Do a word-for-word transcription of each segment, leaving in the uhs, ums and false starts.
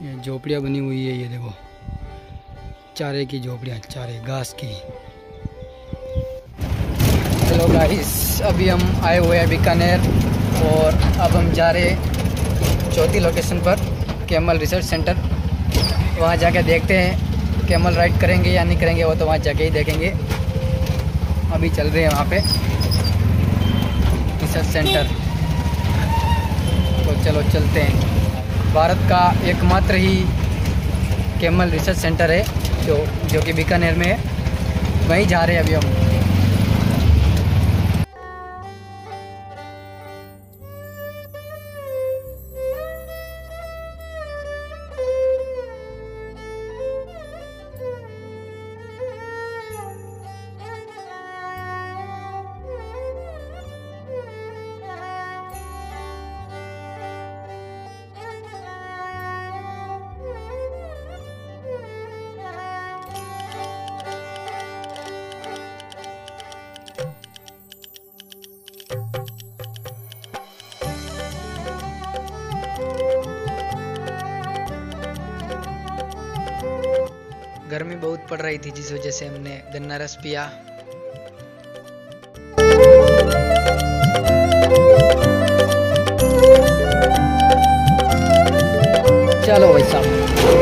ये झोपड़ियाँ बनी हुई है, ये देखो चारे की झोपड़ियाँ, चारे घास की। हेलो गाइस, अभी हम आए हुए हैं बीकानेर और अब हम जा रहे हैं चौथी लोकेशन पर, कैमल रिसर्च सेंटर। वहाँ जाके देखते हैं कैमल राइड करेंगे या नहीं करेंगे, वो तो वहाँ जाके ही देखेंगे। अभी चल रहे हैं वहाँ पे रिसर्च सेंटर, तो चलो चलते हैं। भारत का एकमात्र ही कैमल रिसर्च सेंटर है जो जो कि बीकानेर में है, वहीं जा रहे हैं अभी हम। गर्मी बहुत पड़ रही थी जिस वजह से हमने गन्ना रस पिया। चलो भाई साहब,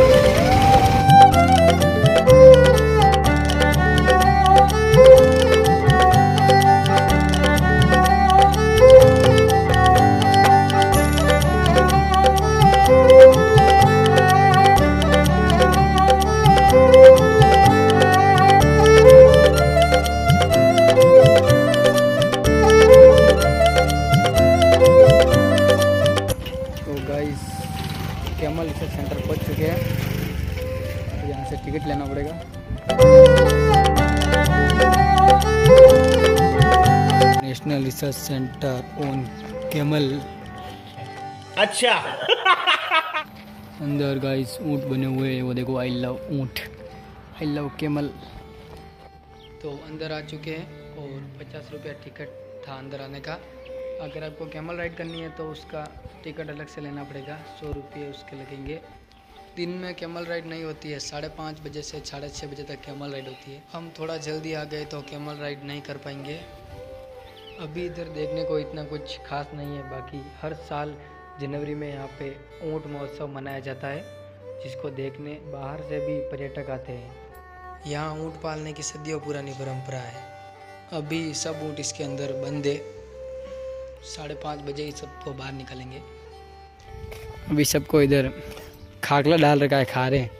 कैमल रिसर्च सेंटर पहुंच चुके हैं। तो यहाँ से टिकट लेना पड़ेगा। National research centre on camel. अच्छा अंदर गाइस ऊँट बने हुए हैं, वो देखो, आई लव ऊँट, आई लव कैमल। तो अंदर आ चुके हैं और पचास रुपया टिकट था अंदर आने का। अगर आपको कैमल राइड करनी है तो उसका टिकट अलग से लेना पड़ेगा, सौ रुपये उसके लगेंगे। दिन में कैमल राइड नहीं होती है, साढ़े पाँच बजे से साढ़े छः बजे तक कैमल राइड होती है। हम थोड़ा जल्दी आ गए तो कैमल राइड नहीं कर पाएंगे। अभी इधर देखने को इतना कुछ खास नहीं है, बाकी हर साल जनवरी में यहाँ पे ऊँट महोत्सव मनाया जाता है, जिसको देखने बाहर से भी पर्यटक आते हैं। यहाँ ऊँट पालने की सदियों पुरानी परंपरा है। अभी सब ऊँट इसके अंदर बंद है, साढ़े पाँच बजे ही सबको बाहर निकालेंगे। अभी सबको इधर खाकला डाल रखा है, खा रहे हैं।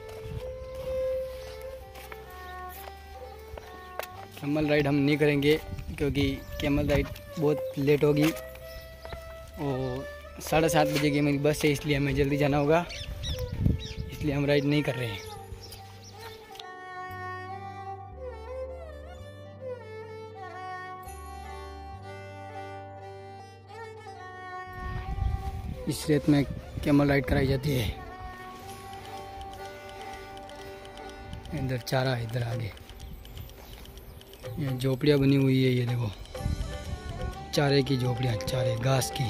कैमल राइड हम नहीं करेंगे क्योंकि कैमल राइड बहुत लेट होगी और साढ़े सात बजे की मेरी बस है, इसलिए हमें जल्दी जाना होगा, इसलिए हम राइड नहीं कर रहे हैं। इस रेत में कैमल राइड कराई जाती है। इधर चारा, इधर आगे ये झोपड़ियाँ बनी हुई है, ये देखो चारे की झोपड़ियाँ, चारे घास की।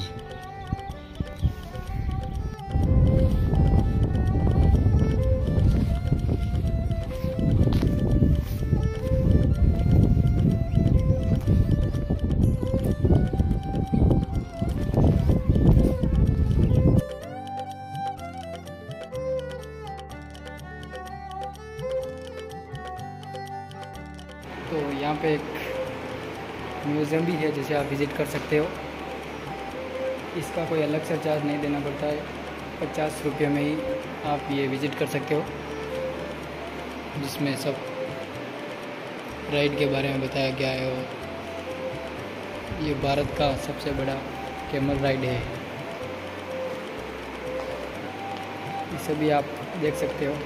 तो यहाँ पे एक म्यूज़ियम भी है जिसे आप विज़िट कर सकते हो। इसका कोई अलग से चार्ज नहीं देना पड़ता है, पचास रुपये में ही आप ये विज़िट कर सकते हो, जिसमें सब राइड के बारे में बताया गया है। और ये भारत का सबसे बड़ा कैमल राइड है, इसे भी आप देख सकते हो।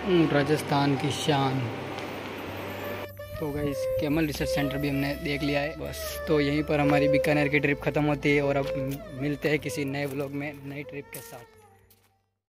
ऊँट राजस्थान की शान। तो गाइस कैमल रिसर्च सेंटर भी हमने देख लिया है बस। तो यहीं पर हमारी बीकानेर की ट्रिप ख़त्म होती है और अब मिलते हैं किसी नए व्लॉग में नई ट्रिप के साथ।